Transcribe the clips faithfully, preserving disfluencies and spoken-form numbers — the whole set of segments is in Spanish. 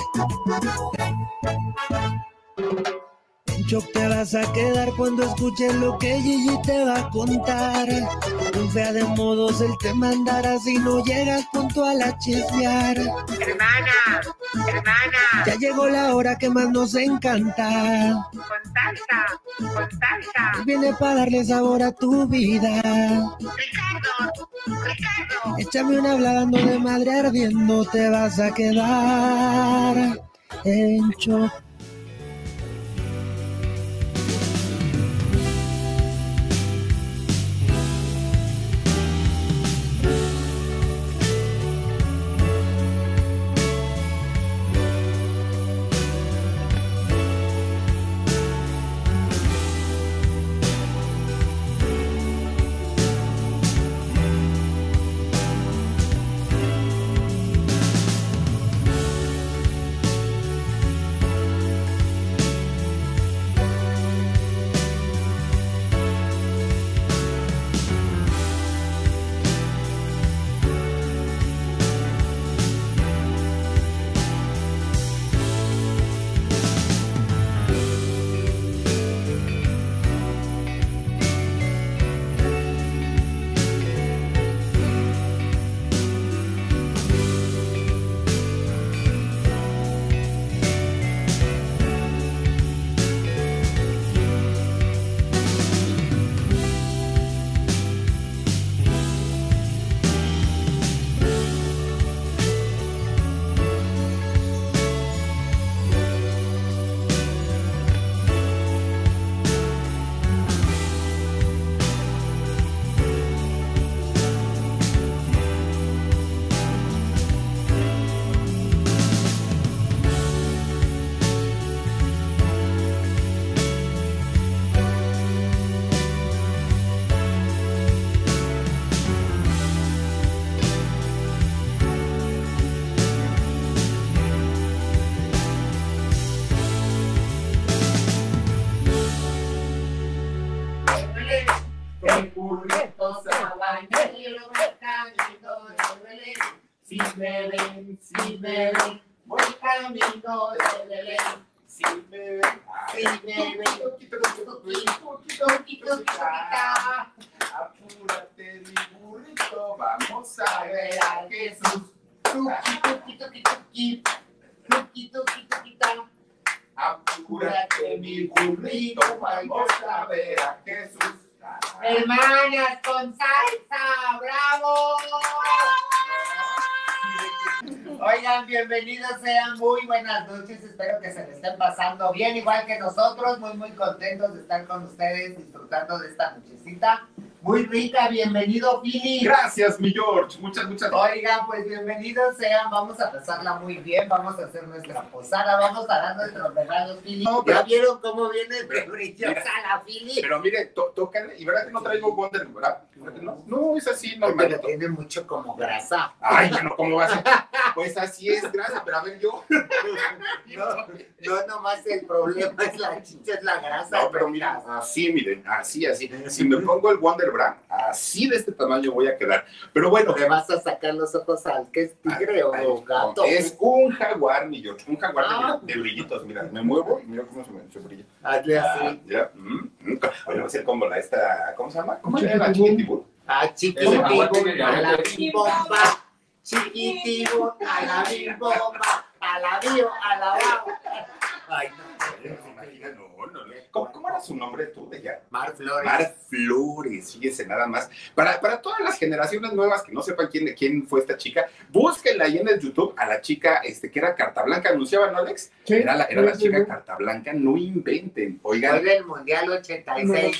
En shock te vas a quedar cuando escuches lo que Gigi te va a contar. En fea de modos él te mandará si no llegas puntual a chismear. Hermana, hermana. Ya llegó la hora que más nos encanta. Con salsa, con salsa. Él viene para darle sabor a tu vida. Ricardo, Ricardo. Échame una hablando de madre ardiendo, te vas a quedar en shock. Si me ven, si me ven, voy camino de Belén. Si me ven, si me ven, poquito, poquito, poquito, poquito, apúrate, mi burrito, vamos a ver a Jesús. Poquito, poquito, poquito, poquito, poquito, apúrate, mi burrito, vamos a ver a Jesús. Hermanas con salsa, bravo. Oigan, bienvenidos sean, muy buenas noches, espero que se le estén pasando bien, igual que nosotros, muy muy contentos de estar con ustedes, disfrutando de esta nochecita muy rica. Bienvenido, Philly. Gracias, mi George, muchas, muchas gracias. Oigan, pues bienvenidos sean, vamos a pasarla muy bien, vamos a hacer nuestra posada, vamos a dar nuestros regalos, Philly. No, ¿Ya pero- vieron cómo viene de brillosa la Philly? Pero mire, to tócale, y verdad que no traigo Wonder, ¿verdad? No, no, es así, normal. Pero tiene mucho como grasa. Ay, bueno, ¿cómo va a ser? Pues así es, gracias, pero a ver yo. No, no, nomás el problema es la chicha, es la grasa. No, pero mira, así, miren, así, así. Si me pongo el Wonder Bra, así de este tamaño voy a quedar. Pero bueno. Le vas a sacar los ojos al que es tigre o Ay, gato. es un jaguar, mi George, un jaguar Ah. de, de brillitos. Mira, me muevo y mira cómo se me se brilla. Hazle Ah, así. ya. Mm, mm. Oye, va a ser como la esta, ¿cómo se llama? ¿Cómo se llama? Chiquitibú. Ah, Ese chiquitibú, jaguar tiene a la diabetes. bimbomba. Chiquitibú, a la bimbomba. A la bio, a la bao. Ay, Oye, no. imagina, no, no, no. ¿Cómo, ¿Cómo era su nombre tú de ya? Mar Flores. Mar Flores, fíjese nada más. Para, para todas las generaciones nuevas que no sepan quién, quién fue esta chica, búsquenla ahí en el YouTube a la chica este, que era Carta Blanca, anunciaba, ¿no, Alex? Sí, Era la, era la sí, chica sí. Carta Blanca, no inventen. Oigan, Juega el Mundial ochenta y seis.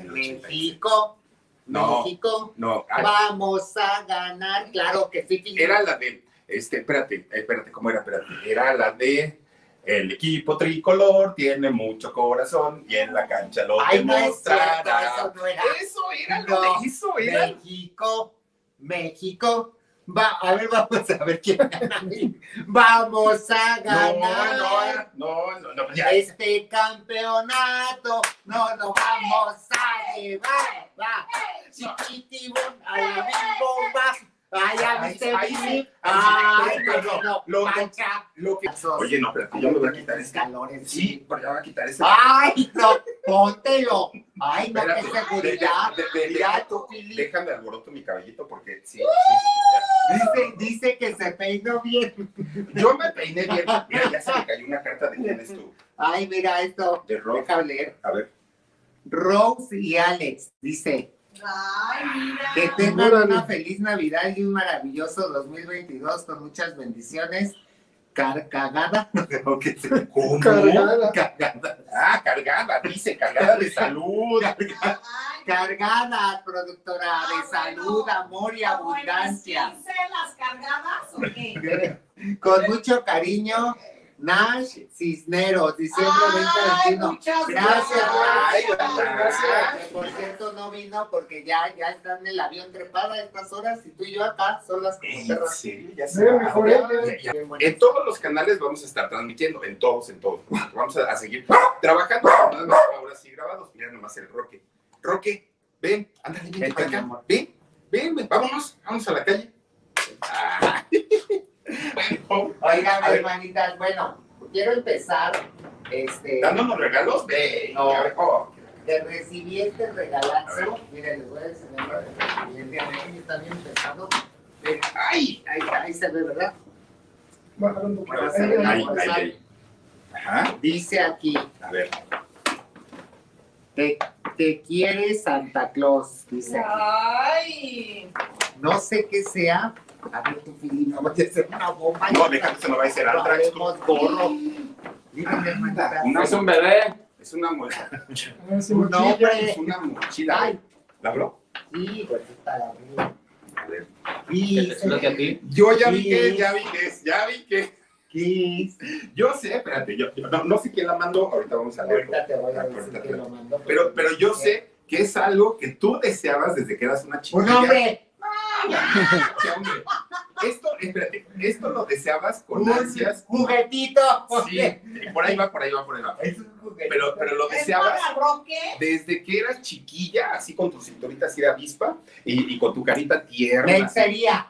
México. No. México. no, ay, Vamos a ganar. Claro que sí. era la de, este, espérate, eh, espérate, ¿cómo era? Espérate, era la de... El equipo tricolor tiene mucho corazón y en la cancha lo Ay, no es demostrará. cierto, eso no era. Eso era No, lo de eso era. México, México, va, a ver, vamos a ver quién gana. Vamos a No, ganar no, no, no, ya. este campeonato, no nos vamos a llevar, va, chiquitibón, a la bimbomba, Ay, ya viste, Ay, Philip. Ay, Ay, pero no, lo- mancha. Lo que... Oye, no, pero yo me voy a quitar este. Calores. Sí, pero ya voy a quitar este. Ay, no, póntelo. Ay, no, Espérate, qué seguridad. de- de- de- Mira de- tú, Philip. Déjame alboroto mi cabellito porque sí. sí, sí, Dice, dice que se peinó bien. ya. Yo me peiné bien. Mira, ya se me cayó una carta de quién es tú. Ay, mira esto. De Rose. Déjame leer. A ver. Rose y Alex, dice. Ay, mira. Que tengan una feliz Navidad y un maravilloso dos mil veintidós con muchas bendiciones. Carcagada. ¿O qué se- ¿Cómo? Cargada. Cargada. Ah, cargada, dice, cargada de salud. Ay, Cargada, productora, Ah, de bueno. salud, amor y ¿cómo en abundancia. mis quince las cargadas o qué? Con mucho cariño, Nash Cisneros, diciembre Ay, veinte veintiuno. muchas Gracias, Ay, gracias. gracias. Que por cierto no vino porque ya, ya está en el avión trepada a estas horas y tú y yo acá solas como ¿En perras. serio? Ya se Mira, va. mejor Ya, ella. ya, ya. Bien bueno. En todos los canales vamos a estar transmitiendo, en todos, en todos. Vamos a, a seguir trabajando. Nada más, ahora sí grabados. Mira nomás el Roque. Roque, ven, ándale, ven Vente, para mi acá. amor. Ven, ven, ven, vámonos, vamos a la calle. Ah. Bueno, Oigan, A ver. hermanitas, bueno, quiero empezar este, dándonos regalos de. No. A ver, oh, de recibir este A regalazo. Miren, les voy a enseñar lo que recibí el día de hoy. Está bien pesado. Miren, ¡Ay! ahí, ahí se ve, ¿verdad? Bajar un poco. Ahí, Ahí, ahí, ahí, ahí. Ajá, Dice aquí, a ver. te, te quiere Santa Claus, dice aquí. Ay. No sé qué sea. A ver, tu Filipino, no vaya a ser una bomba. No, déjame, se me va a hacer Antrax. Traemos gorro. Miren, hermanitas. Una- Es un bebé. Es una mochila. Su Un mochila. hombre. Es una mochila. Ay, ¿La habló? sí, pues está la vida. A ver. Y Que te explote a ti. Yo ya vi Sí. que es, ya vi que es, ya vi que. Kiss. Yo sé, espérate, yo, yo no, no sé quién la mandó, ahorita vamos a leer. Ahorita te voy a decir Ahorita que te- lo mandó. Pero, pero yo sé que es algo que tú deseabas desde que eras una chiquilla. Un hombre. Sí, hombre. Esto, espérate, esto lo deseabas con Un ansias. juguetito. Sí, por ahí va, por ahí va, por ahí va. Es un juguetito. Pero, pero lo ¿Es deseabas para Roque? desde que eras chiquilla, así con tu cinturita así de avispa y, y con tu carita tierna. así. Lencería.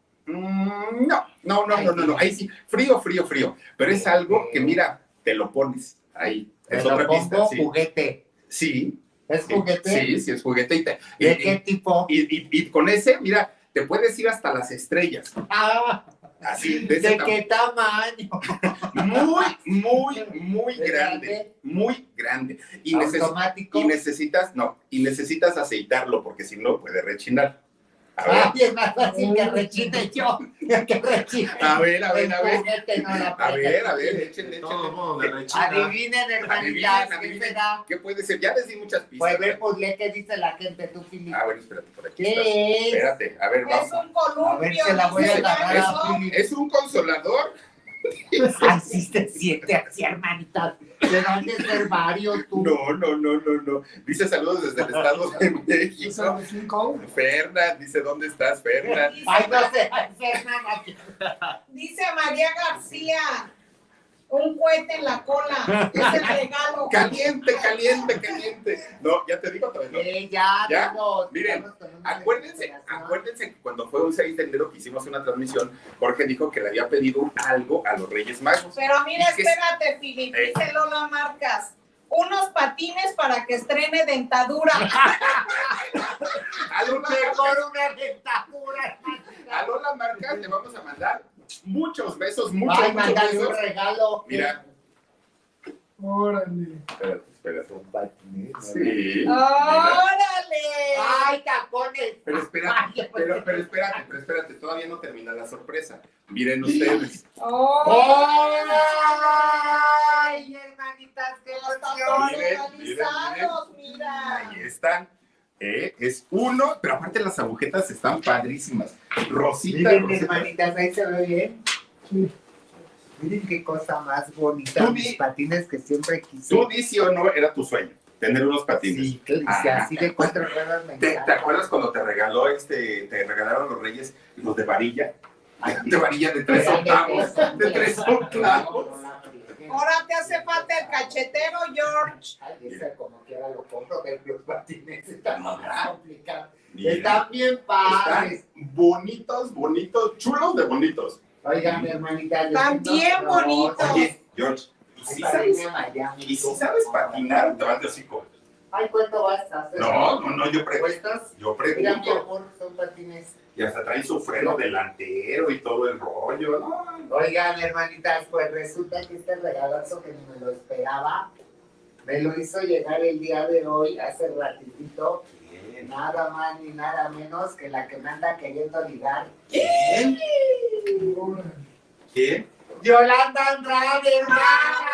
Mm, no, no, no, no, no, no, ahí sí, frío, frío, frío. Pero es algo que, mira, te lo pones ahí. Te Es lo otra pista, pongo sí. juguete. Sí. ¿Es sí, juguete? Sí, sí, es juguete. Y, te- y- ¿De qué tipo? y- y- y con ese, mira, te puedes ir hasta las estrellas. Ah, Así, de ese ¿de tamaño. qué tamaño? Muy, muy, muy ¿De grande. grande? Muy grande. Y, neces- Automático. y necesitas, no, y necesitas aceitarlo porque si no puede rechinar. A ver, Ay, es más fácil que rechine yo. Que rechine. a ver, a ver, a El ver. juguete no la A ver, pega. a ver, échenle, De todos échenle. modos, de rechina. Adivinen, hermanitas, Adivinen, ¿qué adivinen. será? ¿Qué puede ser? Ya les di muchas pistas. Pues ve, pues lee qué dice la gente, tú, Filipe. Ah, bueno, espérate, por aquí está. ¿Qué es? Espérate, a ver, Es vamos. un columpio. A ver, se la voy a dice agarrar Carlos. a Filipe. ¿Es un consolador? Así se siente así, hermanita. Deben de ser varios, tú. No, no, no, no, no. Dice saludos desde el Estado de México. Cinco. Fernan, dice, ¿dónde estás, Fernan? Dice, Ay, no sé, ay, Fernanda. dice María García, un cohete en la cola. Es el regalo. Caliente, caliente, caliente. No, ya te digo otra vez, ¿no? Eh, ya, ¿Ya? tengo- Miren, estamos con una Acuérdense, desesperación. acuérdense que cuando fue un seis de enero que hicimos una transmisión, Jorge dijo que le había pedido algo a los Reyes Magos. Pero mira, ¿Y qué es? espérate, Filip, Eh. dice Lola Marcas. Unos patines para que estrene dentadura. A Lola Mejor Marcas, una dentadura. a Lola Marcas le vamos a mandar muchos besos, muchos, Ay, muchos mandarle un besos. regalo. Mira, Órale. espérate, espérate. Son patines. Sí. Mira. ¡Órale! Ay, tacones. Pero espérate, Ay, pero, pero espérate, pero espérate, todavía no termina la sorpresa. Miren ustedes. ¡Oh! Ay, hermanitas, qué Están emoción. Miren, personalizados, mira. Ahí están. Eh, es uno, pero aparte las agujetas están padrísimas. Rosita, Miren, Rosita. hermanitas, ahí se ve bien. Sí. Miren qué cosa más bonita. Tú Mis di- patines que siempre quise. Tú dices o no, era tu sueño, tener unos patines. Sí, que dice, Ah. así de cuatro ruedas me ¿Te, ¿Te encanta. acuerdas cuando te regaló este, te regalaron los Reyes los de varilla? De varilla de tres octavos, de tres octavos. Ahora te hace falta el cachetero, George. Ay, esa como quiera lo compro, pero los patines están más complicados. Mira, Están bien padres. están bonitos, bonitos, chulos de bonitos. Oiga, mi hermanita. yo Están siento- bien no, bonitos. Oye, George, ¿y Ay, si padrino sabes, Miami, y si tú. sabes patinar o te vas de hocico? Ay, ¿cuánto vas a hacer? No, no, no, yo pregunto. ¿Cuestas? Yo Mira, mi pregunto. amor, son patines. Y hasta traen su freno delantero y todo el rollo. No, Oigan, hermanitas, pues resulta que este regalazo que ni me lo esperaba, me lo hizo llegar el día de hoy, hace ratitito, bien. nada más ni nada menos que la que me anda queriendo ligar. ¿Quién? ¿Quién? ¡Yolanda Andrade, hermana!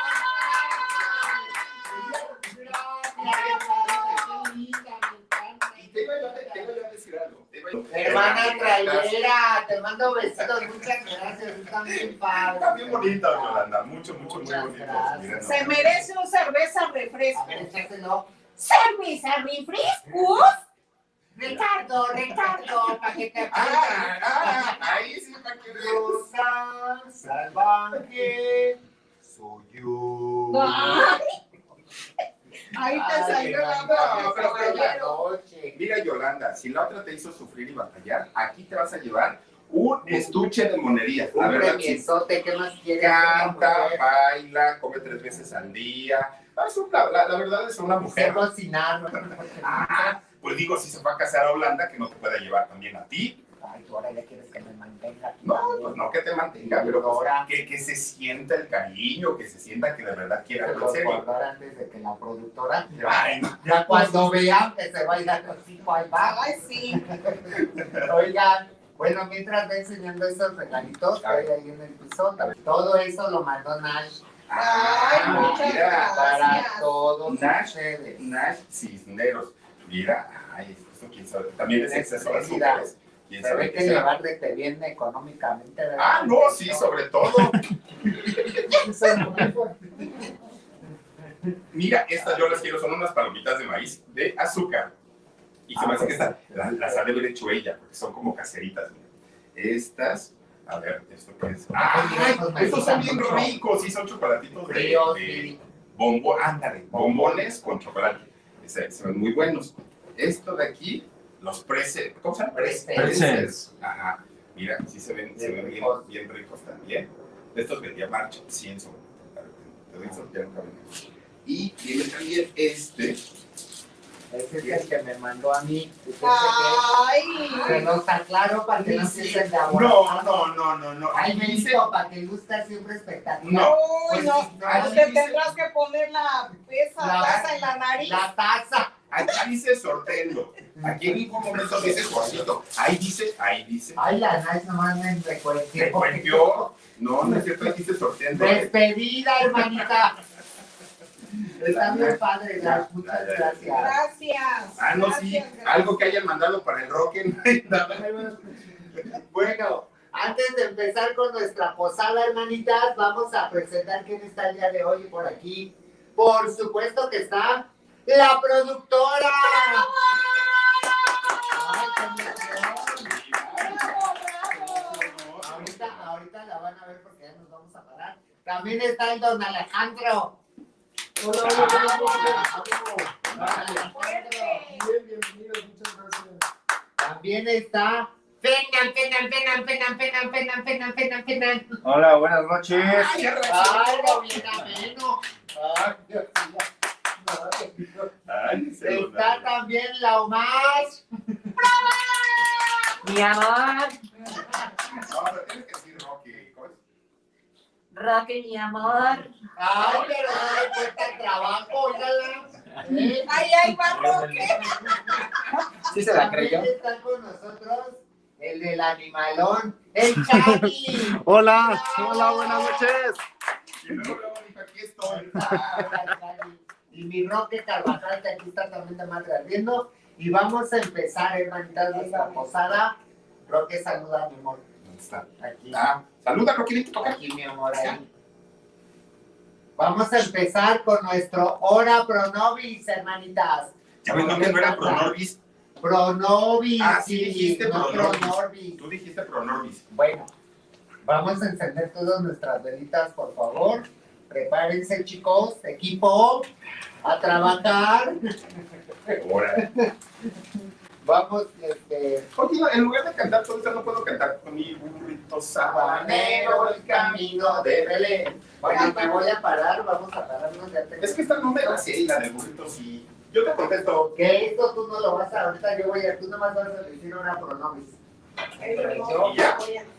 Te iba yo a- te iba yo a decir algo. te iba yo- Hermana trailera, te mando besitos, muchas gracias, están bien padres. Están bien bonitas, Yolanda. Mucho, mucho, muy Muchas bonitos. gracias. Mira, no. Se merece un cerveza A refresco. ver, échaselo. ¿Cerveza refrescos? Ricardo, Ricardo, para que te Ah, ah, ahí sí me quedé. Rosa salvaje soy yo. Ay, ahí te Ay, salió la hermanita, No, me pero- fue pero la ya- noche. Mira, Yolanda, si la otra te hizo sufrir y batallar, aquí te vas a llevar un estuche de monerías. A Un ver, Maxi. premiezote, ¿qué más quieres? Canta, baila, come tres veces al día. Ah, es un- la, la- la verdad es una Sé mujer. cocinar. Ah, pues digo, si se va a casar a Holanda, que no te pueda llevar también a ti. Ay, tú ahora ya quieres que me mantenga aquí No, también. pues no que te mantenga, pero pues, Ahora. que, que se sienta el cariño, que se sienta que de verdad quiera Pero algo en serio. guardar antes de que la productora. Ay, no. Ya cuando vean que se va a ir a los cinco, ahí va. Ay, sí. Oigan, bueno, mientras va enseñando esos regalitos que hay ahí en el piso, todo eso lo mandó Nash Ay, Ah, muchas mira, para gracias. todos Nash, ustedes. Nash Cisneros. Mira, ay, esto quién sabe. También es exceso de Mira, azúcares. ¿Quién Se sabe ve qué que será? llevarte bien económicamente. ¿verdad? Ah, no, sí, sobre todo. Mira, estas yo las quiero, son unas palomitas de maíz de azúcar. Y se me hace que estas las, las ha de haber hecho ella, porque son como caseritas. Mira. Estas, a ver, ¿esto qué es? ¡Ah! Estos son bien ricos, sí, son chocolatitos de, Fríos, de sí. bombón, ándale, bombones con chocolate. Se, se ven muy buenos. Esto de aquí, los pretzels, ¿cómo se llama? Pretzels. Pretzels. Ajá, mira, sí se ven, se Bien ven bien, ricos. bien ricos también. De estos vendía Marcha, cien sobre. Te doy eso, ya nunca ven. Y tiene también este. Ese es el que me mandó a mí. Ay. Se los aclaro para que no empiecen de ahora. No, no, no, no, no. Ay, Ahí me dice. dijo para que luzca siempre espectacular. No, Uy, no. ahí Pues te dice- tendrás que poner la esa La- taza en la nariz. La taza. Aquí dice sorteo. Aquí en ningún momento dice cuartito. Ahí dice, ahí dice. Ay, la Nash nomás me recuerdo. ¿Te cuentió? No, no es cierto, aquí dice sorteo. Despedida, hermanita. Está bien padre, Ya, Nash. Muchas ya, ya. gracias. Gracias. Ah, no, sí. Gracias, gracias. Algo que hayan mandado para el rock. Bueno, antes de empezar con nuestra posada, hermanitas, vamos a presentar quién está el día de hoy por aquí. Por supuesto que está la productora. Ay, qué emoción. Bravo, bravo. Ahorita, ahorita la van a ver porque ya nos vamos a parar. También está el don Alejandro. Hola, hola, hola, hola. Don Alejandro. Fuerte. Bienvenidos, muchas gracias. También está Fenan, Fenan, Fenan, Fenan, Fenan, Fenan, Fenan, Fenan, Fenan. Hola, buenas noches. Ay, ya Ay, lo bien ameno. Ay, Dios mío. Ay, se lo Está da. también la Omar. Mi amor, No, pero tienes que decir Rocky. ¿Cómo es? Roque, mi amor. Ay, pero no le cuesta trabajo, óigala. ¿Eh? Ay, ay, va Roque. ¿Sí se la También creyó? está con nosotros el del animalón, el Chagui. Hola, hola, buenas noches. Y luego, luego dijo, aquí estoy. Y mi Roque Carvajal, que aquí está también de madre ardiendo. Y vamos a empezar, hermanitas, nuestra posada. Roque, saluda, mi amor. ¿Dónde está? Aquí, Ah, saluda, Rocky, toca. aquí, mi amor, ahí. Vamos a empezar con nuestro Hora Pronovis, hermanitas. Ya ves, no que no era Pronorbis. Pronovis, Ah, sí, dijiste no Pronorbis. Pronorbis. Tú dijiste Pronorbis. Bueno, vamos a encender todas nuestras velitas, por favor. Prepárense, chicos, equipo, a trabajar. Ahora. Vamos, este... Oye, en lugar de cantar todo esto, no puedo cantar con mi burrito sabanero, Sabanero, el camino de Belén. Bueno, me voy a parar, vamos a pararnos de antes. Es que esta no me la sé, y la del burrito sí. Yo te contesto. Que esto tú no lo vas a... Ahorita yo voy a... Tú nomás vas a decir una pronomis. Y ya.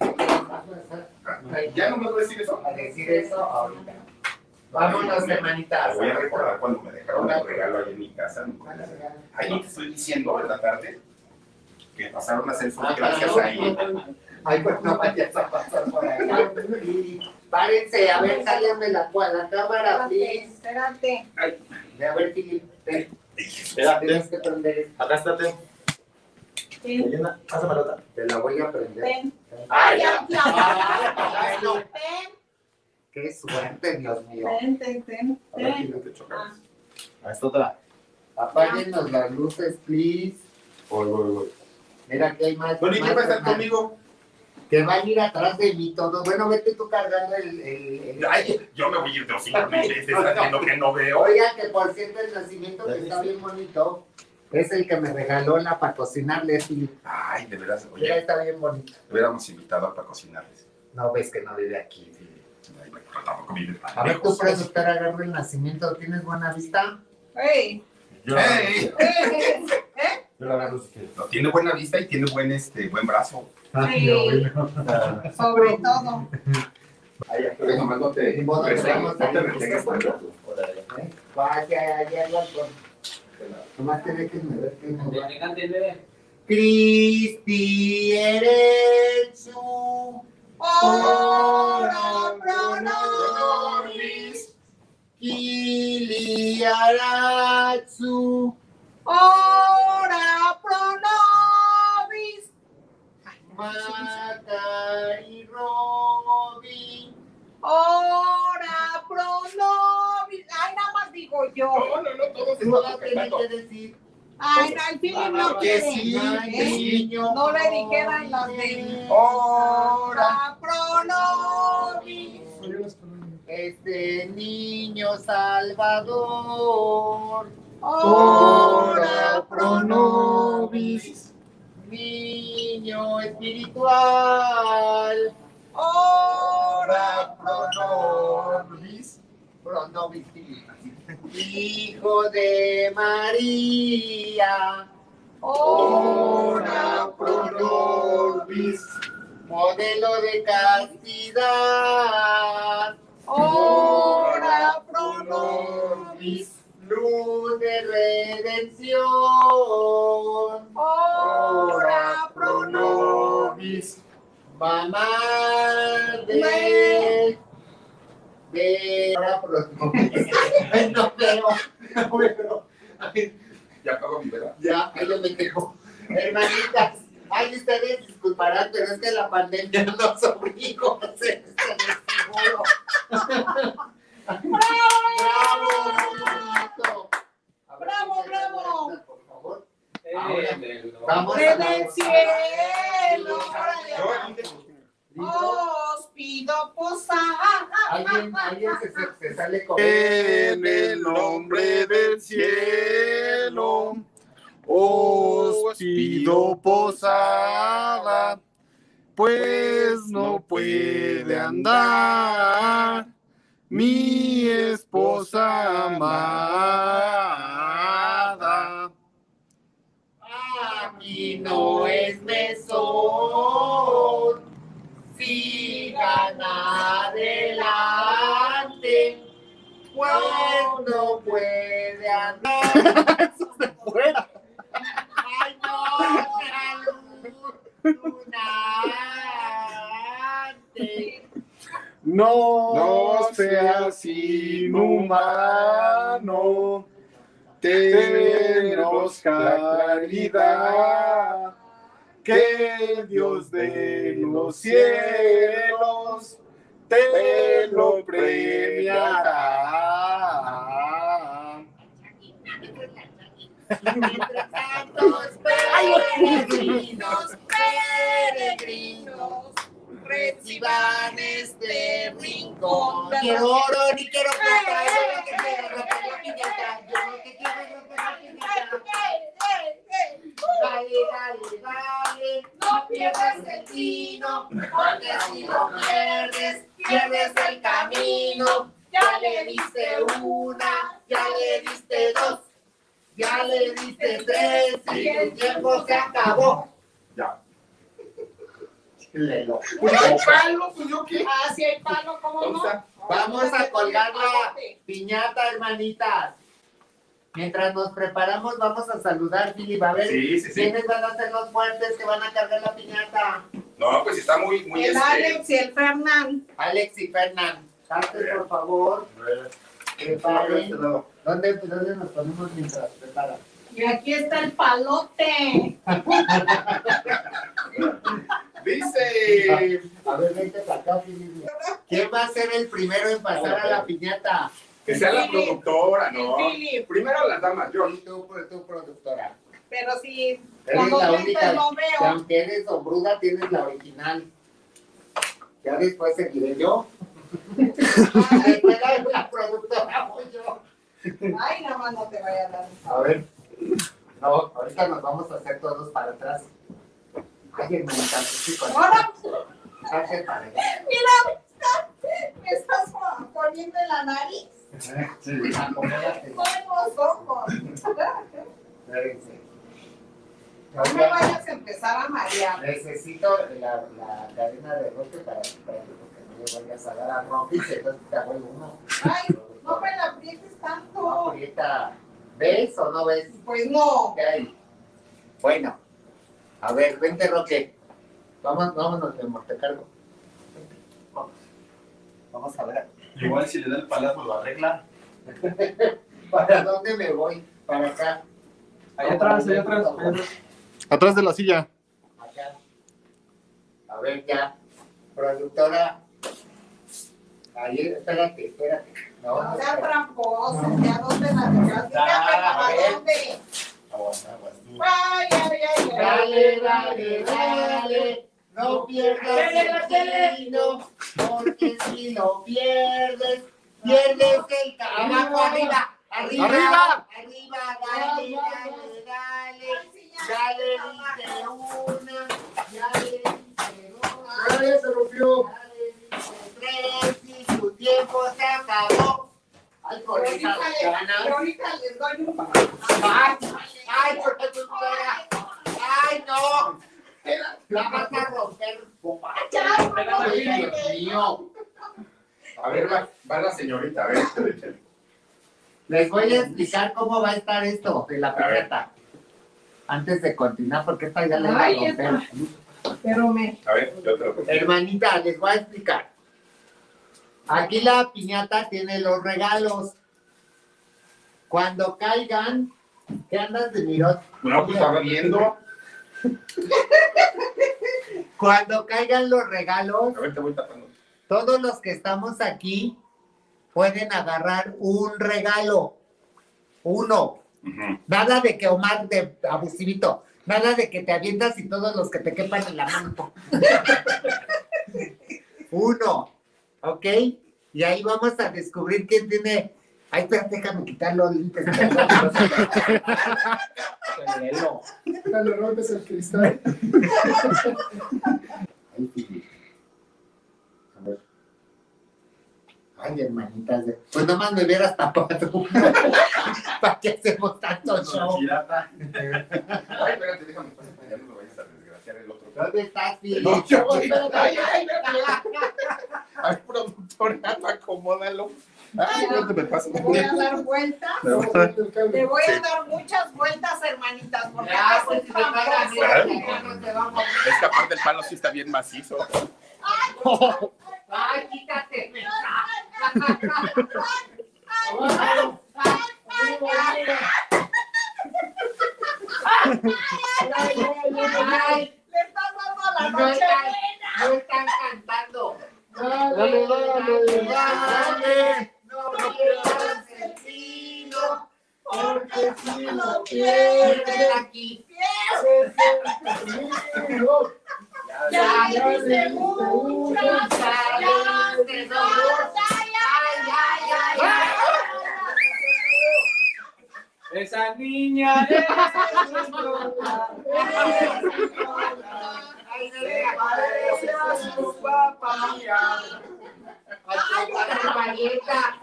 ¿Ya no me voy a decir eso? A decir eso ahorita. Vámonos, hermanita. Te voy a recordar cuando me dejaron el regalo ahí en mi casa. Ahí no te estoy diciendo en la tarde que pasaron a hacer sus gracias ahí. Ay, pues no vayas a pasar por allá. Párense, a ver, sálganme la, la cámara, please. Espérate. A ver, Philip, ven. Espérate. Tienes que prender esto. Acá estate. Ven, Leyenda, pásame la otra. Te la voy a prender. ven. ¡Ah, ya! Ay, no. Ven, Qué suerte, Dios mío. ven, ven, ven, A ver, ven. no te chocas. A esta otra. Apáguenos las luces, please. Voy, voy, voy. Mira que hay más. Bueno, ¿y quién va a estar más- conmigo? Que van a ir atrás de mí todos. Bueno, vete tú cargando el... el, el- Ay, yo me voy a ir de hocico, me estás haciendo que no veo. Oiga, que por cierto el nacimiento que está bien bonito es el que me regaló la para cocinarle, Philip. Ay, de veras, Mira, oye, está bien bonito. le hubiéramos invitado para cocinarles. No ves que no vive aquí, Philip. Ay, bueno, pero tampoco vive tan A ver, tú, lejos. productor, agarra el nacimiento. ¿Tienes buena vista? Ey, Yo, ¡Ey! ey, yo la agarro si quieres. No, tiene buena vista y tiene buen, este, buen brazo. sí, sobre todo. Ay, pero nomás no te... Ni modo, no te- estamos no te ahí. retengas tanto. ¿Eh? Vaya, allá al balcón. Nomás te déjenme ver qué no va. Cristi Eretsu, Ora pro nobis, Kili Aratsu, ora pro nobis. Macari Robi, Ora pro nobis. Ay, nada más digo yo. No, no, no, todos tú estamos vas a tener cantando. que decir Ay, no, el Philip no que quiere. sí, que ¿eh? sí, No le dijeran las de Ora, ora pro nobis. este niño salvador, Ora pro nobis. niño espiritual, Ora pro nobis, pro nobis, hijo de María, Ora pro nobis, modelo de castidad, Ora pro nobis. luz de redención, Ora pro nobis. mamá de... de... Ahora pro nobis. No veo, no veo. Ya apago mi vela. Ya, ahí yo me quejo. Hermanitas, ay, ustedes disculparán, pero es que la pandemia nos obligó a hacer este seguro. ¡Bravo! Bravo, bravo. Por favor. Ahora, vamos Desde a el cielo. Yo, ¿dónde? Os pido posada. Alguien, alguien se, se, se sale con... En el nombre del cielo os pido posada, pues no puede andar mi esposa amada. Aquí no es mesón, sigan adelante, pues no puede andar. Eso se fuera. ¡Ay, no! Lunante. No, no seas inhumano, tenos caridad, que Dios de los cielos te lo premiará. Mientras tantos peregrinos, peregrinos, reciban este rincón. Quiero oro, ni quiero plata, yo lo que quiero es romper la piñata, yo lo que quiero es romper la piñata. Ay, dale, dale, no pierdas el tino, porque si lo pierdes, pierdes el camino. Ya le diste una, ya le diste dos, ya le diste tres y el tiempo se acabó. Ya. Lelo. Pues el palo, pues yo qué. Ah, sí, el palo, ¿cómo no? ¿Dónde está? Vamos a colgar la piñata, hermanitas. Mientras nos preparamos, vamos a saludar, Philip. A ver, Sí, sí, sí. ¿quiénes van a ser los fuertes que van a cargar la piñata? No, pues está muy, muy El este. Alex y el Fernán. Alex y Fernán. Pasen, por favor. Preparen. ¿Dónde, ¿Dónde nos ponemos mientras preparan? Y aquí está el palote. Dice. A ver, vente para acá, Philip. ¿Quién va a ser el primero en pasar a la piñata? Que sea la productora, ¿no? El Philip. Primero las damas, yo. Y tú, tu productora. Pero si Eres cuando la lentes única, no que veo. aunque eres sombruda, tienes la original. Ya después seguiré yo. Después la, la productora voy yo. Ay, nada más no te vaya a dar. A ver. No, ahorita nos vamos a hacer todos para atrás. Ay, hermanita, sí, con Ahora, Sáquese para allá. mira, me estás poniendo en la nariz. Sí, acomódate. Con los ojos. Espérense. No me vayas a empezar a marear. Necesito la, la cadena de roque para quitarle, porque no le vayas a dar a Rocky, entonces te hago uno. Ay, no me la aprietes No, tanto. ahorita, ¿ves o no ves? Pues no. ¿Qué hay? Bueno, a ver, vente, Roque. Vamos, vámonos de Montecargo. Vamos. Vamos a ver. Igual si le da el palazo lo arregla. ¿Para dónde me voy? Para acá. Allá atrás, allá atrás. allá atrás. Atrás de la silla. Acá. A ver, ya. Productora. Ahí, espérate, espérate. No, No no, seas espérate. tramposo, ya dónde la dejas. Dígame Ah, a para ver. dónde. Aguas, aguas. Ay, ay, ay, ay. Dale, dale, dale, no pierdas el camino, porque si lo pierdes, pierdes el camino. Abajo, arriba, arriba, ¡Arriba! arriba, dale, dale, dale, ya le diste una, ya le diste dos, ¡Ay, se rompió! ya le diste tres y su tiempo se acabó. Ay, por Ahorita esas les- ganas. ahorita les doy un Ay, ay, por qué tú ay, no. La vas a romper. Ya, Ay, Dios mío. A ver, va, va la señorita, a ver. Les voy a explicar cómo va a estar esto de la A ver. piñata. Antes de continuar, porque esta ya le va a Ay, romper. Pero me. A ver, yo te lo Hermanita, les voy a explicar. Aquí la piñata tiene los regalos. Cuando caigan, ¿qué andas de mirón? No, pues estaba viendo. Cuando caigan los regalos, A ver, te voy tapando. todos los que estamos aquí pueden agarrar un regalo. Uno. Ujú. Nada de que Omar de abusivito. Nada de que te avientas y todos los que te quepan en la mano. Uno. ¿Ok? Y ahí vamos a descubrir quién tiene. Ay, espérate, déjame quitar los lentes. Lelo. Le rompes el cristal. Ay, sí. A ver. Ay, hermanitas. de- Pues nomás me hubieras tapado. ¿Para qué hacemos tanto show? Pirata. Ay, espérate, déjame. Ya no lo vayas a desgraciar el otro. ¿Dónde estás, Philip? No, yo voy. Ay, ay, ay, productora, acomódalo. Ay, no te me pases. Te voy a dar vueltas. Te voy a dar muchas vueltas, hermanitas, porque Ya, estás pues un si me pagan tramposo. bien, ya no te vamos. Es que aparte el palo sí está bien macizo. Ay, quítate. Ay, Le estás dando la no noche están, buena. no están cantando. Dale, dale, dale. No pierdas el tino, Porque si lo pierdes pierdes, aquí. Ya Ya le diste mucho, ya ya le diste dos. Ay, ay, ay, ay. Esa niña es Ay, se parece a su papá. Ay, para Marieta,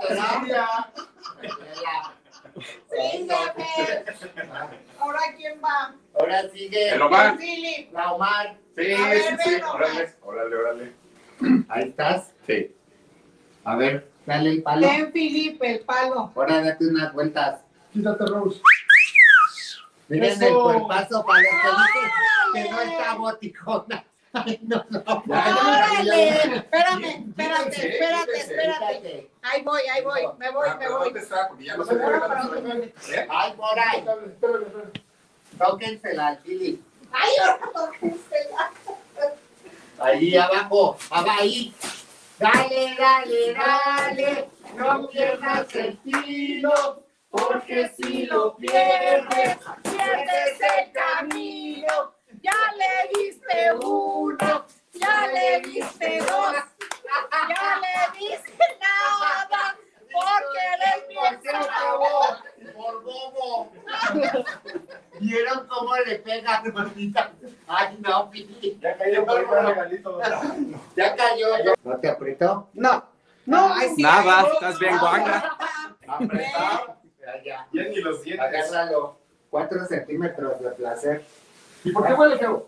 Sígueme. Ahora, ¿quién va? ahora sigue El Omar. Philip. la Omar. Sí, A sí, ver, sí. ven, Órale, órale, órale. Ahí estás. Sí. A ver, dale el palo. Ten, Philip, el palo. Ahora date unas vueltas. Quítate, Rose. Miren Eso. el cuerpazo para los que dicen que no está boticona. Ay, no, no. ¡Órale! Espérame, espérate, Quítense, espérate, quítense. espérate. Fíjate. Ahí voy, ahí voy, me voy, Ah, me pero voy. ¿dónde está? Porque ya no se ve. ¿Eh? Ay, por ahí. Espérame, espérame, espérame. Tóquensela al Philip. Ay, ahora tóquensela. Ahí abajo, abajo, ahí. Dale, dale, dale. No pierdas el tiro. Porque si lo pierdes, Pierdes el camino. Ya le diste uno, ya le diste dos, ya le diste nada, porque eres bien se acabó. Por bobo. ¿Vieron cómo le pega, hermanita? Ay, no, Philip. Ya cayó por el regalito. Ya cayó. ¿No te apretó? No, no, ay, sí, Nada, ay, estás bien guanga. Apretado. Ya, ya. Ya ni los dientes. Agárralo. Cuatro centímetros de placer. ¿Y por qué huele feo?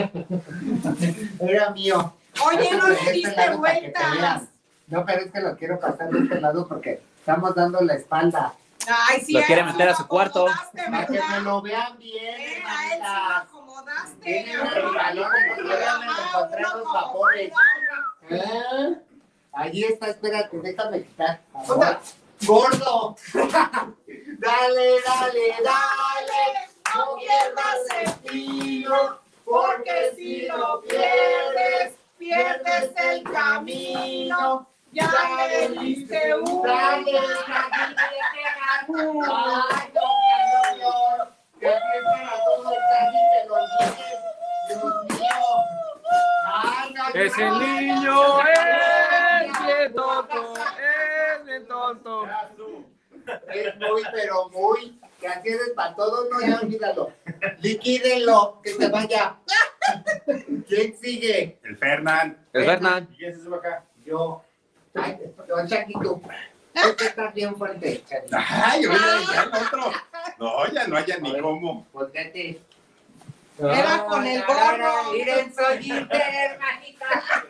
Era mío. Oye, no De le este diste lado para que te vueltas. vean. No, pero es que lo quiero pasar de este lado porque estamos dando la espalda. Ay, sí, Lo a él quiere sí meter a lo su cuarto. acomodaste, Para que me ¿verdad? lo vean bien, Eh, a él sí lo hermanitas. acomodaste. Tienen ajá. el balón, todavía me Ajá, encontramos uno como vapores. uno. ¿Eh? Allí está, espérate, déjame quitar. Otra. ¡Gordo! Dale, dale, dale. No pierdas el tiro, porque si lo pierdes, pierdes el camino. Ya le diste uno. Dale, dale, Ay, no, señor. Que empiecen a todo el calle y que los dientes. Dios mío. Ay, no, Ese no, niño no, no, es bien tonto, es bien tonto. Es muy, pero muy. Que así es para todos, no, ya olvídalo. Liquídenlo, que se vaya. ¿Quién sigue? El Fernán. Es Fernán. ¿Y quién se sube acá? Yo. Ay, don Chaquito. Tú que estás bien fuerte, Chaquito. Ay, oye, ya el otro. No, ya no haya ni cómo. Pues vete. Era con el gorro. Miren, soy Inter, hermanita.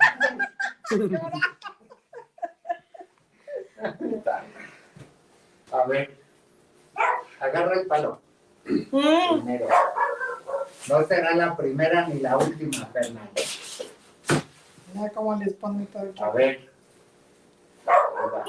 A ver. Agarra el palo. Mm. Primero. No será la primera ni la última, Fernando. Mira cómo les pone todo el A ver. Ahí va.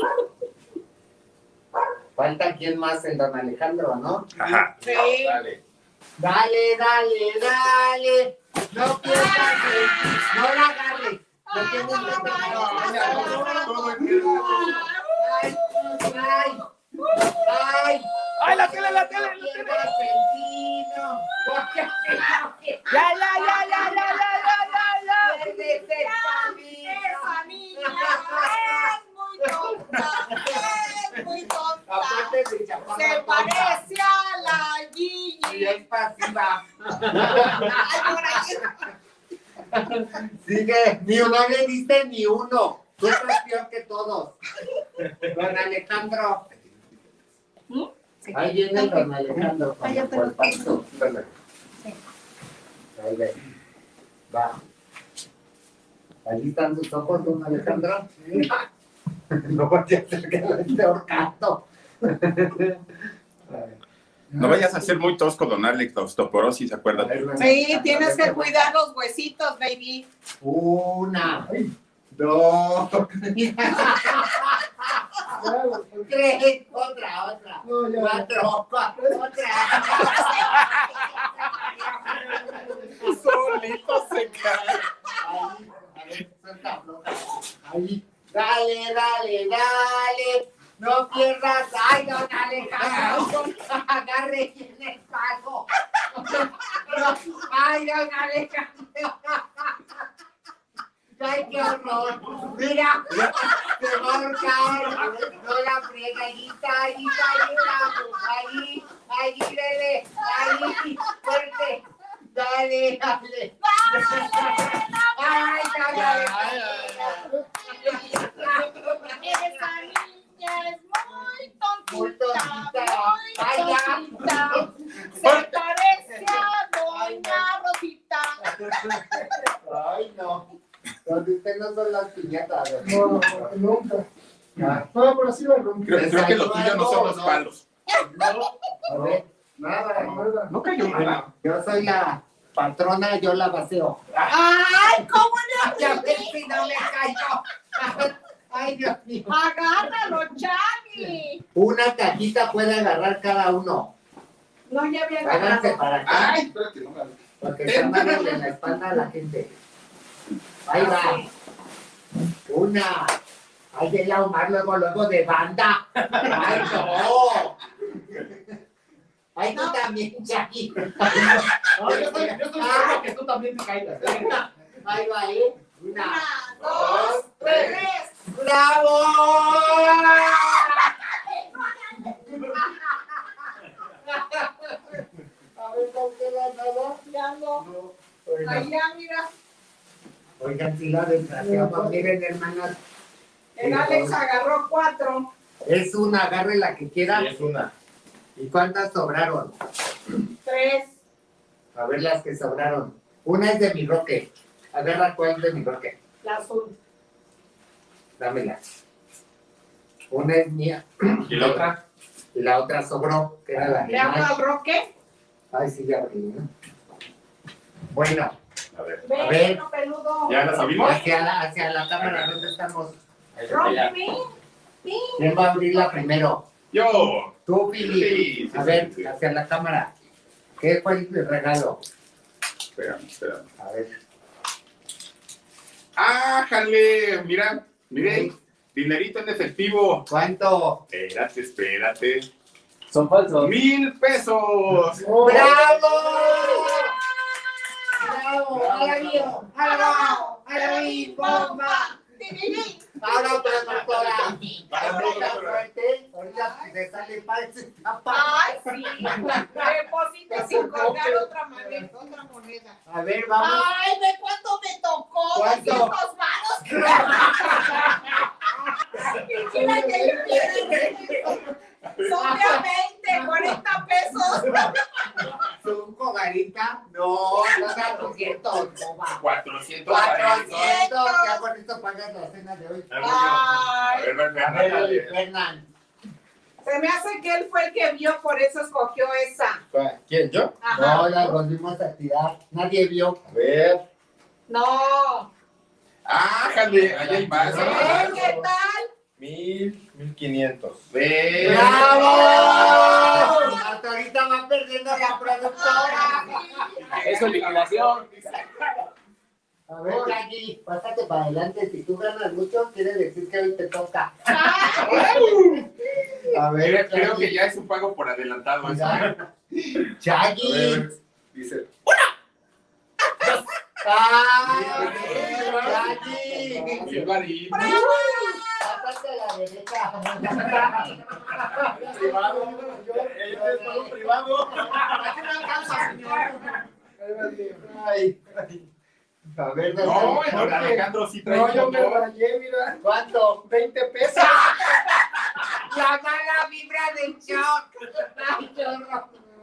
Falta quién más, el don Alejandro, ¿no? Ajá. Sí. Dale. Dale, dale, dale. No pierdas, el- no la agarres. Lo tienes que pegar. Todo el Ay, ay, ay. ¡Ay, la tele, la tele, No la tele! pierdas el tino, porque si no ¡Ya, ya, ya, ya, ya, ya, ya, ya! pierdes el camino. Esa niña es muy tonta, es muy tonta. Aparte de chaparra Se tonta, parece a la y Gigi. es pasiva. Ay, por ahí. Sigue, ni no le diste ni uno. Tú estás peor que todos. Don Alejandro. Ahí viene el don Alejandro con Ahí ya el te lo cuerpazo. Ahí ve. Va. Ahí están sus ojos, don Alejandro. No vaya a ser que lo esté ahorcando. No vayas a ser muy tosco, don Alex, la osteoporosis, acuérdate. Sí, tienes que cuidar los huesitos, baby. Una, dos, tres, otra, otra, No, ya. cuatro, cuatro, otra. Solito se cae. Ahí, a ver, suelta floja. Ahí, dale, dale, dale. No pierdas. Ay, don Alejandro. Agarre bien el palo. Ay, don Alejandro. ¡Ay, qué horror! Mira, se va a ahorcar. No la friega, Aguita, Aguita, Aguita. Allí, allí, dale, allí, fuerte. Dale, dale. ¡Ay, dale! Esa niña es muy Muy tontita, tontita. muy Ay, ya. tontita. Se parece a doña Rosita. Ay, no. Donde usted no son las piñatas. No, nunca. Ah, No, pero sí la rompí. Creo, creo que lo tuyo no son los palos. A ver, nada. Nada. No cayó nada. Yo soy la patrona, yo la vacío. ¡Ay, cómo no! Ya ves si no me cayó. Ay, Dios mío. ¡Agárralo, Chani! Una cajita puede agarrar cada uno. No, ya había Háganse agarrado. para acá. Ay, espérate, no me Porque se amarran en la espalda a la gente. Ahí va. Una. Ay, el Omar luego, luego de banda. Ay, no. Ay, tú también, Jackie. No, yo estoy, yo estoy seguro que tú también te caigas. Ahí va, ¿eh? Una. Una, dos, tres. ¡Bravo! A ver, ¿con qué la nada? Ya no. No. Allá, mira. Oigan, si la desgraciamos, miren, hermanas. El Alex agarró cuatro. Es una, agarre la que quiera. es una. ¿Y cuántas sobraron? Tres. A ver las que sobraron. Una es de mi roque. Agarra cuál es de mi roque. La azul. Dámela. Una es mía. ¿Y la otra? Y la otra sobró, que era la de ¿Le hablo Nash. al Roque? Ay, sí, ya abrí, ¿no? Bueno, A ver. ver. Ven, no peludo. ¿Ya la subimos? hacia la, hacia la cámara, ¿dónde estamos? Roque, ven. Ven. ¿Quién va a abrirla primero? Yo. Tú, Pili. Sí, sí, A ver, sí, sí. hacia la cámara. ¿Qué fue el regalo? Espérame, espérame. A ver. ¡Ah, jale! Mira, miren. Dinerito en efectivo. ¿Cuánto? Espérate, espérate. Son falsos. ¡Mil pesos! ¡Bravo! ¡Bravo! ¡Alabío! ¡Alabao! ¡Alabí! ¡Bomba! Ahora otra doctora. Ahora fuerte. Ahorita te sale parece tapa. Ay, sí. Deposita sin colgar otra moneda. Otra moneda. A ver, vamos. Ay, ve cuánto me tocó. ¿Cuánto? doscientos varos. Y mira que le quieren. Son de a veinte, cuarenta pesos. ¿Son cogarita? No, no da doscientos. Boba. cuatrocientos. cuatrocientos. Ya con esto pagas la cena de hoy. A Ay, ver, ven, ven, A ver, ven. Fernán. se me hace que él fue el que vio, por eso escogió esa. ¿Quién, yo? Ajá. No, la volvimos a tirar. Nadie vio. A ver. No. ¡Ah, jale! Ahí hay más. ¿Eh? ¿Qué tal? Mil, mil quinientos. ¡Ve! ¡Bravo! Hasta ahorita va perdiendo la productora. Eso es liquidación. A ver, Jackie, pásate para adelante. Si tú ganas mucho, quiere decir que hoy te toca. A ver, Creo que Jackie. ya es un pago por adelantado. eso. Ya. A Jackie. ver, dice. ¡Ah! Jackie. Mil varitos. Pásate a la derecha. Privado. Este es pago privado. Ay. A ver, No, ¿dónde? don Alejandro sí trae No, yo me motor. rayé, mira. ¿Cuánto? veinte pesos. La mala vibra del shock. Ay, qué horror.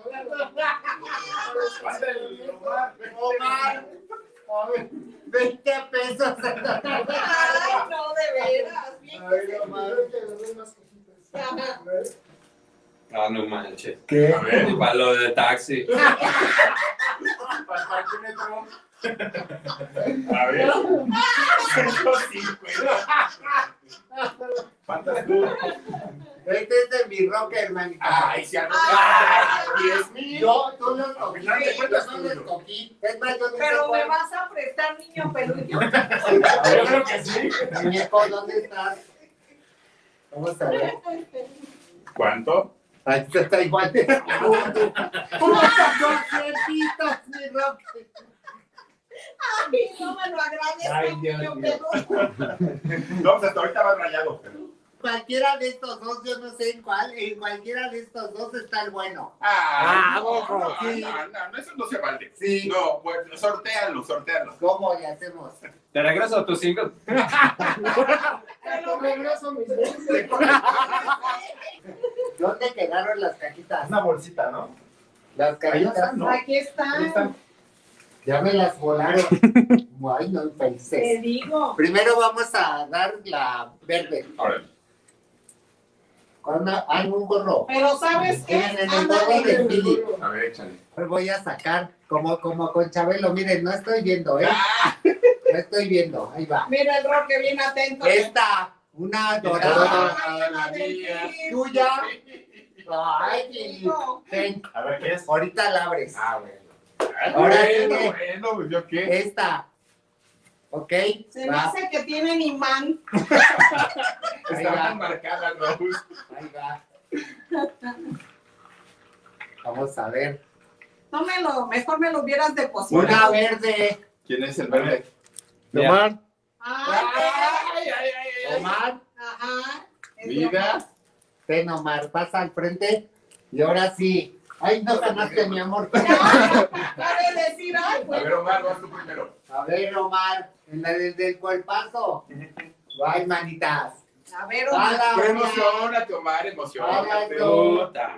Omar. A ver, veinte pesos. Ay, no, de veras. Bien Ay, que Omar. se- Ajá. Ah, no manches. ¿Qué? A ver. Y para lo de taxi. A ver. ciento cincuenta. ¿Cuántas tú? Este es de mi rock, hermanito. Ay, se anotó. Ay. diez mil. Yo, tú lo Al escogí. final de Yo cuentas, no lo tuyo. escogí. Es más, yo no sé Pero me cuál. vas a prestar, niño peludillo. Yo creo que sí. Muñeco, ¿dónde estás? Vamos a ver. ¿Cuánto? Ahí está igual de escudo. ¡Puta, doscientos, mi rock! Ay, no me lo agradezco, Ay, Dios niño, mío. pero... No, pues hasta ahorita va rayado. pero- Cualquiera de estos dos, yo no sé en cuál, en cualquiera de estos dos está el bueno. Ah, no, ojo. no, Sí. no, no, no, eso no se vale. Sí. No, pues sortéalo, sortéalo. ¿Cómo le hacemos? Te regreso a tus cinco. Te lo regreso, mis veinte. ¿Dónde quedaron las cajitas? Una bolsita, ¿no? Las Ahí cajitas. están, ¿no? Aquí Ahí están. están. Ya me las volaron. Ay, no, Te infelices. digo. Primero vamos a dar la verde. Órale. Con una, ah, un gorro. Pero ¿sabes qué? Miren, en el Anda, gorro de Philip. A ver, échale. Hoy voy a sacar, como, como con Chabelo, miren, no estoy viendo, ¿eh? No estoy viendo, ahí va. Mira el Roque bien atento. Esta, una dorada. Ay, la del Philip. Tuya. Ay, Philip. Ven, A ver, ¿qué es? ahorita la abres. Ah, bueno. Ahora bueno, sigue. bueno, pues yo qué. Esta. ¿Ok? Se me Va, hace que tienen imán. ahí va. Estaban marcadas, Rose. Ahí va. Vamos a ver. No me lo, mejor me lo hubieras depositado. Una verde. ¿Quién es el verde? Omar. Ay, Ay, ay, ay, ay. Omar. ajá. Es de Mira. Omar. Ven, Omar, pasa al frente. Y ahora sí. Ay, no ganaste, mi amor. Cabe decir, ay, A pues. ver, Omar, vas tú primero. A ver, Omar, en la del, del cuerpazo. Ay, manitas. A ver, Omar. Ala, Pero Omar. emocionate, Omar, emocionate. Ala, yo. Puta.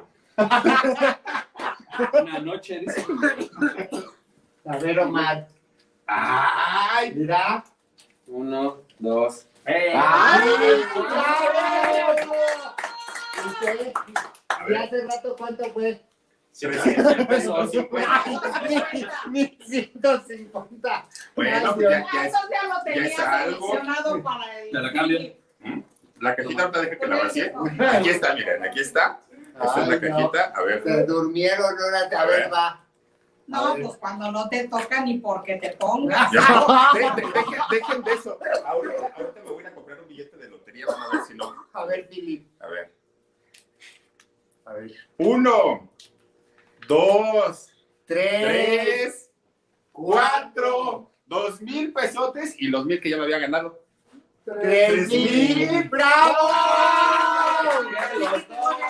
Una noche, dice. A ver, Omar. Ay, Mira. Uno, dos. ¡Ay, Ay, bravo! ¿Usted? A ¿Y ver, hace rato cuánto fue? trescientos pesos, cincuenta. Ni ciento cincuenta. Bueno, pues ya, ya es. Eso ya lo ya tenía es algo. seleccionado para el. Te la cambio. La cajita ahorita deja que la vacíe. Aquí está, miren, aquí está. Esta es la Ay, no. cajita. A ver. Se durmieron, ahora te- a A ver, ver. va. A No, ver. pues cuando no te toca ni porque te pongas. Ya, de- de- dejen, dejen de eso. Ahorita, ahorita me voy a ir a comprar un billete de lotería. Vamos a ver si no. A ver, Philip. A ver. A ver. Uno, dos, Tres. tres, cuatro, dos mil pesotes y los mil que ya me había ganado. Tres Tres mil. mil. ¡Bravo! ¡Que los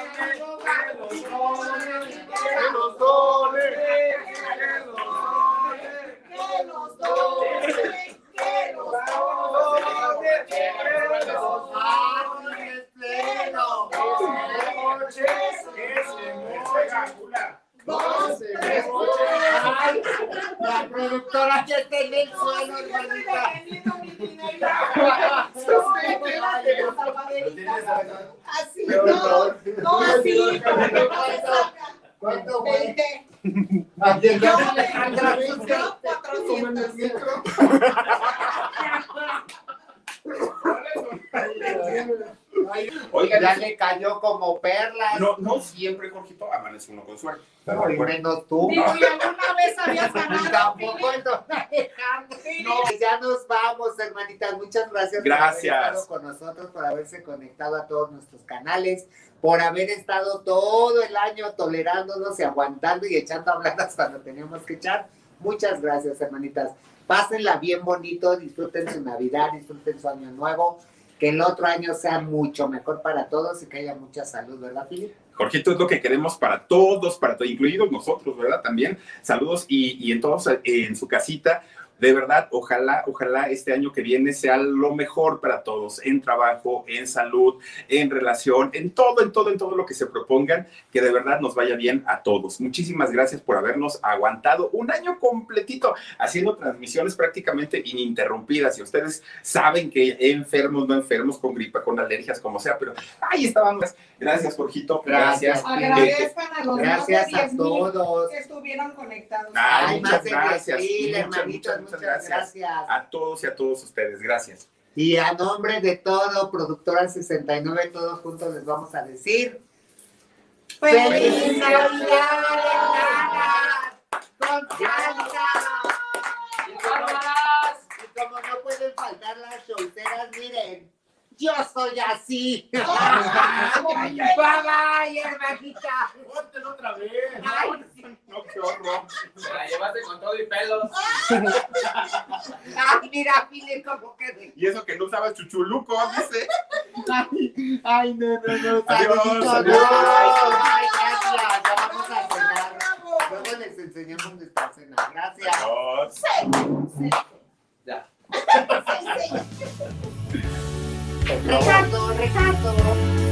dones! Que los dones, que los dones, que los dones, que los ¡Dos! Ay, la productora ya está en el suelo, hermanita. Así, no, no así, para que no se salga. ¿Cuánto fue? Veinte. Aquí Yo está me Alejandra. yo cuatrocientos. Oigan, Ya le cayó como perlas. no, no siempre, Jorgito, amanece uno con suerte. No, y menos tú. Digo, y alguna vez habías ganado. Tampoco el don Alejandro. No, ya nos vamos, hermanitas. Muchas gracias, Gracias. por haber estado con nosotros, por haberse conectado a todos nuestros canales, por haber estado todo el año tolerándonos y aguantando y echando habladas cuando teníamos que echar. Muchas gracias, hermanitas. Pásenla bien bonito, disfruten su Navidad, disfruten su Año Nuevo. Que el otro año sea mucho mejor para todos y que haya mucha salud, ¿verdad, Philip? Jorgito, es lo que queremos para todos, para todos, incluidos nosotros, ¿verdad? También saludos y, y en todos eh, en su casita. De verdad, ojalá, ojalá este año que viene sea lo mejor para todos, en trabajo, en salud, en relación, en todo, en todo, en todo lo que se propongan, que de verdad nos vaya bien a todos. Muchísimas gracias por habernos aguantado un año completito haciendo transmisiones prácticamente ininterrumpidas. Y ustedes saben que enfermos, no enfermos, con gripa, con alergias, como sea, pero ahí estábamos. Gracias, Jorgito. Gracias. Agradezcan a los Gracias más de a diez mil todos. que estuvieron conectados. Ay, Ay, muchas más de gracias. diez mil, Muchas, hermanitos, muchas, muchas muchas gracias. A todos y a todos ustedes. Gracias. Y a nombre de todo, Productora sesenta y nueve, todos juntos les vamos a decir ¡Feliz Navidad! ¡Con salsa! Y como no pueden faltar las showceras, miren, Yo soy así. Bye bye, hermanita. Póntelo otra vez. Ay, No, qué horror. Se la llevaste con todo y pelos. ay, mira, Fili, como que... Y eso que no usabas chuchuluco, dice. Ay, ay, no, no, no. Adiós, Saluditos, adiós. Ay, gracias. Ya vamos a cenar. Luego les enseñamos nuestra cena. Gracias. Adiós. Ya. Ricardo, Ricardo.